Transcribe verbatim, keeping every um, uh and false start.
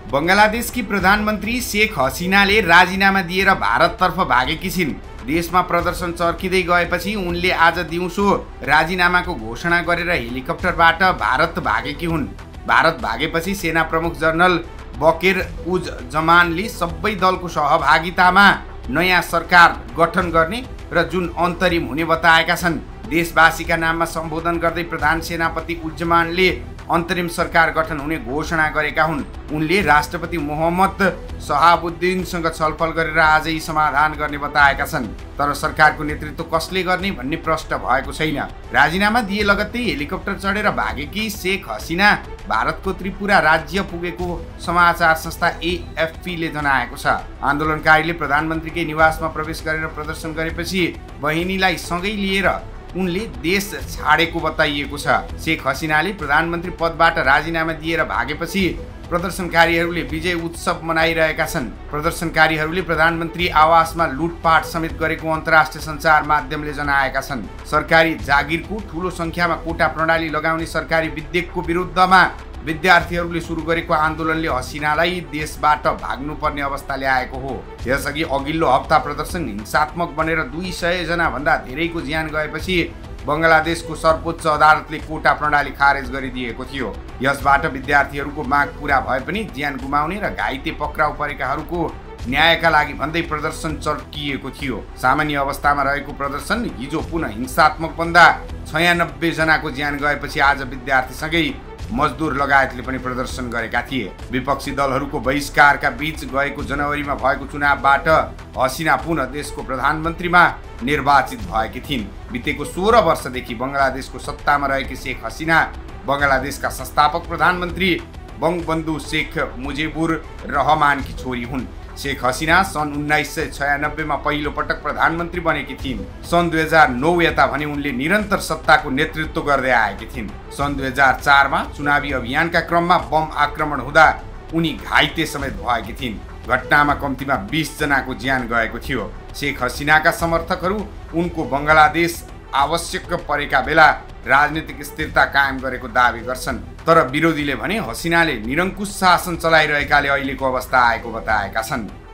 बंगलादेशकी प्रधानमन्त्री शेख हसिनाले राजीनामा दिएर भारततर्फ भागेकी छिन्। देशमा प्रदर्शन चर्किँदै गएपछि उनले आज दिउँसो राजीनामाको घोषणा गरेर हेलिकप्टरबाट भारत भागेकी हुन्। भारत भागेपछि सेना प्रमुख जनरल बकेर उज जमानले सबै दलको सहभागितामा नयाँ सरकार गठन गर्ने र जुन अन्तरिम हुने बताएका छन्। देशवासीका नाममा सम्बोधन गर्दै प्रधान सेनापति उज्जमानले अन्तरिम सरकार गठन हुने घोषणा गरेका हुन्। उनले राष्ट्रपति मोहम्मद शहाबुद्दिनसँग छलफल गरेर आजै समाधान गर्ने बताएका छन्। तर सरकारको नेतृत्व कसले गर्ने भन्ने प्रश्न भएको छैन। राजीनामा दिए लगत्तै हेलिकप्टर चढेर भागेकी शेख हसिना भारतको त्रिपुरा राज्य पुगेको समाचार संस्था एएफपीले जनाएको छ। आन्दोलनकारीले प्रधानमन्त्रीकै निवासमा प्रवेश गरेर प्रदर्शन गरेपछि बहिनीलाई सँगै लिएर उनले देश छाडेको बताइएको छ। शेख हसिनाले प्रधानमन्त्री पदबाट राजीनामा दिएर भागेपछि प्रदर्शनकारीहरूले विजय उत्सव मनाइरहेका छन्। प्रदर्शनकारीहरूले प्रधानमन्त्री आवासमा लुटपाट समेत गरेको अन्तर्राष्ट्रिय सञ्चार माध्यमले जनाएका छन्। सरकारी जागिरको ठूलो संख्यामा कोटा प्रणाली लगाउने सरकारी विधेयकको विरुद्धमा विद्यार्थीहरूले सुरु गरेको आन्दोलनले हसिनालाई देशबाट भाग्नुपर्ने अवस्था ल्याएको हो। यसअघि अघिल्लो हप्ता प्रदर्शन हिंसात्मक बनेर दुई सय जना भन्दा धेरैको ज्यान गएपछि बंगलादेशको सर्वोच्च अदालतले कोटा प्रणाली खारेज गरिदिएको थियो। यसबाट विद्यार्थीहरूको माग पूरा भए पनि ज्यान गुमाउने र घाइते पक्राउ परेकाहरूको न्यायका लागि भन्दै प्रदर्शन चर्किएको थियो। सामान्य अवस्थामा रहेको प्रदर्शन हिजो पुनः हिंसात्मक बन्दा छयानब्बे जनाको ज्यान गएपछि आज विद्यार्थीसँगै मजदुर लगायतले पनि प्रदर्शन गरेका थिए। विपक्षी दलहरूको बहिष्कारका बीच गएको जनवरीमा भएको चुनावबाट हसिना पुनः देशको प्रधानमन्त्रीमा निर्वाचित भएकी थिइन्। बितेको सोह्र वर्षदेखि बंगलादेशको सत्तामा रहेकी शेख हसिना बंगलादेशका संस्थापक प्रधानमन्त्री बंगबन्धु शेख मुजिबुर रहमानकी छोरी हुन्। शेख हसिना सन् उन्नाइस सय छयानब्बेमा पहिलो पटक प्रधानमन्त्री बनेकी थिइन्। सन् दुई हजार नौ यता भने उनले निरन्तर सत्ताको नेतृत्व गर्दै आएकी थिइन्। सन् दुई हजार चारमा चुनावी अभियानका क्रममा बम आक्रमण हुँदा उनी घाइते समेत भएकी थिइन्। घटनामा कम्तीमा बीस जनाको ज्यान गएको थियो। शेख हसिनाका समर्थकहरू उनको बंगलादेश आवश्यक परेका बेला राजनीतिक स्थिरता कायम गरेको दावी गर्छन्। तर विरोधीले भने हसिनाले निरङ्कुश शासन चलाइरहेकाले अहिलेको अवस्था आएको बताएका छन्।